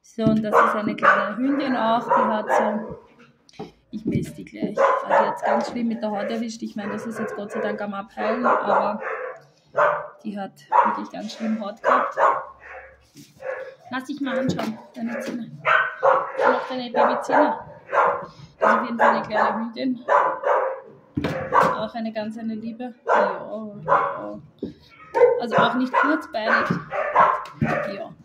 So, und das ist eine kleine Hündin auch, die hat so, ich messe die gleich, die hat jetzt ganz schlimm mit der Haut erwischt. Ich meine, das ist jetzt Gott sei Dank am Abheilen, aber die hat wirklich ganz schlimm Haut gehabt. Lass dich mal anschauen, deine Zähne. Und auch deine Babyzähne. Das ist auf jeden Fall eine kleine Hündin. Auch eine Liebe. Ja. Also auch nicht kurzbeinig. Ja.